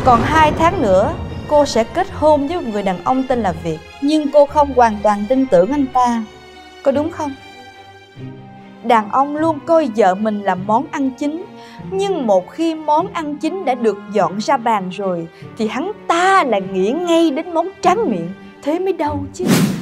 Còn 2 tháng nữa cô sẽ kết hôn với một người đàn ông tên là Việt. Nhưng cô không hoàn toàn tin tưởng anh ta, có đúng không? Đàn ông luôn coi vợ mình là món ăn chính. Nhưng một khi món ăn chính đã được dọn ra bàn rồi thì hắn ta lại nghĩ ngay đến món tráng miệng. Thế mới đau chứ.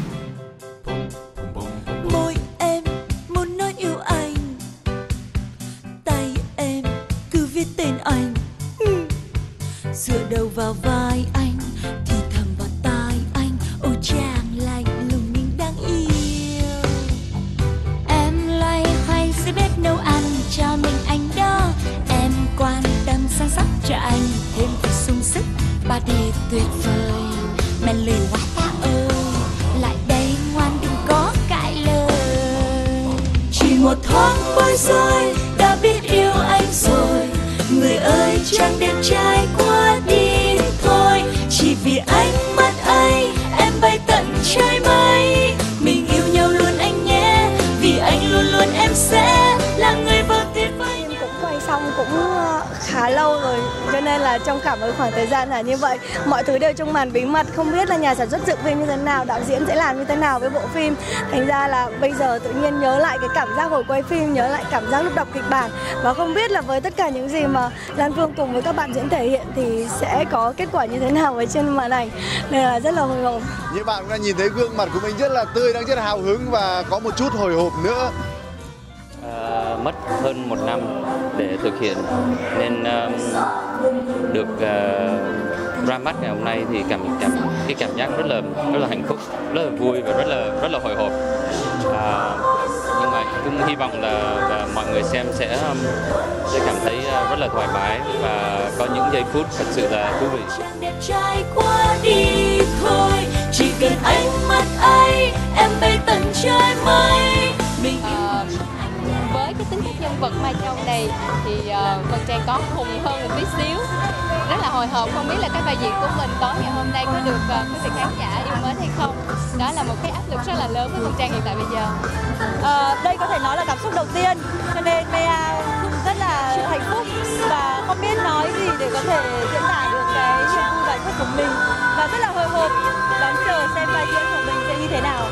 Môi em muốn nói yêu anh, tay em cứ viết tên anh, dựa đầu vào vai anh, thì thầm vào tai anh, ôi chàng lạnh lùng nhưng đáng yêu. Em loay hoay dưới bếp nấu ăn cho mình anh đó, em quan tâm săn sóc cho anh thêm phần sung sức. Ba đề tuyệt vời, men lười quá ta ơi, lại đây ngoan đừng có cãi lời. Chỉ một thoáng bối rối đã biết yêu anh rồi, người ơi chẳng đẹp trai quá đi thôi. Chỉ vì ánh mắt ấy em bay tận trời mây, mình yêu nhau luôn anh nhé, vì anh luôn luôn em sẽ là người vợ tuyệt vời. Em cũng quay xong cũng khá lâu rồi, cho nên là trong cả một khoảng thời gian là như vậy, mọi thứ đều trong màn bí mật, không biết là nhà sản xuất dựng phim như thế nào, đạo diễn sẽ làm như thế nào với bộ phim. Thành ra là bây giờ tự nhiên nhớ lại cái cảm giác hồi quay phim, nhớ lại cảm giác lúc đọc kịch bản, và không biết là với tất cả những gì mà Lan Phương cùng với các bạn diễn thể hiện thì sẽ có kết quả như thế nào ở trên màn ảnh, nên là rất là hồi hộp. Như bạn cũng đã nhìn thấy gương mặt của mình rất là tươi, đang rất là hào hứng và có một chút hồi hộp nữa. Mất hơn 1 năm để thực hiện nên được ra mắt ngày hôm nay thì cảm giác rất là hạnh phúc, rất là vui và rất là hồi hộp. Nhưng mà cũng hy vọng là mọi người xem sẽ cảm thấy rất là thoải mái và có những giây phút thật sự là thú vị. Chỉ cần ánh mắt ấy em bay tận trời mây. Với cái tính cách nhân vật Mai Châu này thì Vân Trang có hùng hơn một tí xíu, rất là hồi hộp, không biết là cái vai diễn của mình tối ngày hôm nay có được quý vị khán giả yêu mến hay không. Đó là một cái áp lực rất là lớn với Vân Trang hiện tại bây giờ. Đây có thể nói là cảm xúc đầu tiên, cho nên Mea rất là hạnh phúc và không biết nói gì để có thể diễn tả được cái niềm vui và hạnh phúc của mình, và rất là hồi hộp đón chờ xem vai diễn của mình sẽ như thế nào.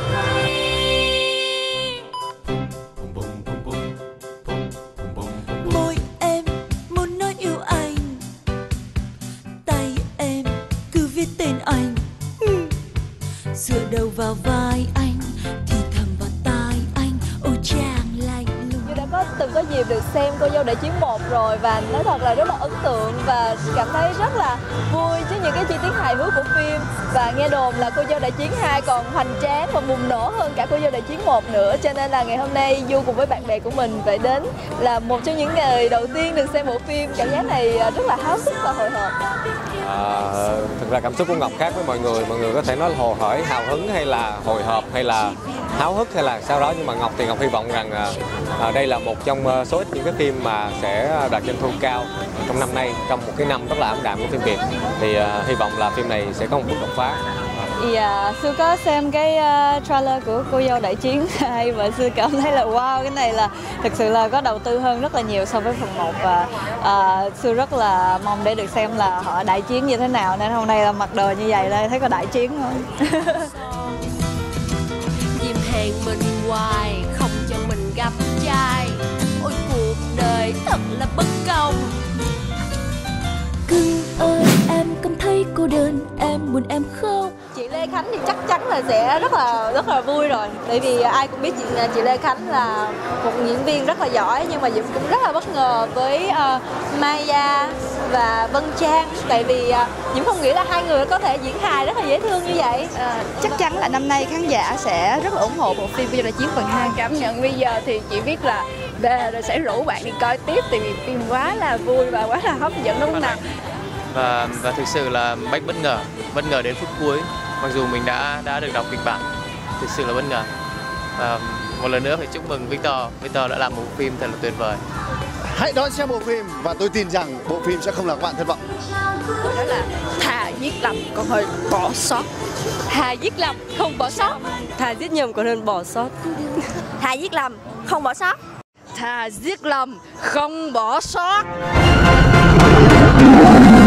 Môi em muốn nói yêu anh, tay em cứ viết tên anh, dựa đầu vào vai anh, thì thầm vào tai anh, ôi chàng lạnh lùng. Như đã từng có dịp được xem Cô Dâu Đại Chiến 1 rồi, và nói thật là rất là ấn tượng và cảm thấy rất là vui với những cái chi tiết hài hước của phim. Và nghe đồn là Cô Dâu Đại Chiến 2 còn hoành tráng và bùng nổ hơn cả Cô Dâu Đại Chiến 1 nữa, cho nên là ngày hôm nay Du cùng với bạn bè của mình phải đến là một trong những người đầu tiên được xem bộ phim. Cảm giác này rất là háo hức và hồi hộp. Thực ra cảm xúc của Ngọc khác với mọi người có thể nói là hồ hởi, hào hứng hay là hồi hộp hay là háo hức hay là sau đó, nhưng mà Ngọc hy vọng rằng đây là một trong số ít những cái phim mà sẽ đạt doanh thu cao trong năm nay, trong một cái năm rất là ảm đạm của phim Việt, thì hy vọng là phim này sẽ có một bước đột phá. Sư có xem cái trailer của Cô Dâu Đại Chiến 2 và Sư cảm thấy là wow, cái này là thực sự là có đầu tư hơn rất là nhiều so với phần 1, và Sư rất là mong để được xem là họ đại chiến như thế nào, nên hôm nay là mặc đồ như vậy đây thấy có đại chiến không? Diêm hẹn mình hoài không cho mình gặp trai, ôi cuộc đời thật là bất công. Cưng ơi em cảm thấy cô đơn, em buồn em khóc. Chị Lê Khánh thì chắc chắn là sẽ rất là vui rồi, bởi vì ai cũng biết chị Lê Khánh là một diễn viên rất là giỏi, nhưng mà Diễm cũng rất là bất ngờ với Maya và Vân Trang, tại vì Diễm không nghĩ là hai người có thể diễn hài rất là dễ thương như vậy. Chắc chắn là năm nay khán giả sẽ rất là ủng hộ bộ phim Cô Dâu Đại Chiến phần 2. Cảm nhận bây giờ thì chị biết là về rồi sẽ rủ bạn đi coi tiếp, tại vì phim quá là vui và quá là hấp dẫn, đúng không nào? Và thực sự là bất ngờ đến phút cuối, mặc dù mình đã được đọc kịch bản, thực sự là bất ngờ. Và một lần nữa phải chúc mừng Victor đã làm một phim thật là tuyệt vời. Hãy đón xem bộ phim và tôi tin rằng bộ phim sẽ không làm các bạn thất vọng. Đó là thà giết lầm còn hơn bỏ sót. Thà giết lầm không bỏ sót. Thà giết nhầm còn hơn bỏ sót. Thà giết lầm không bỏ sót. Thà giết lầm không bỏ sót.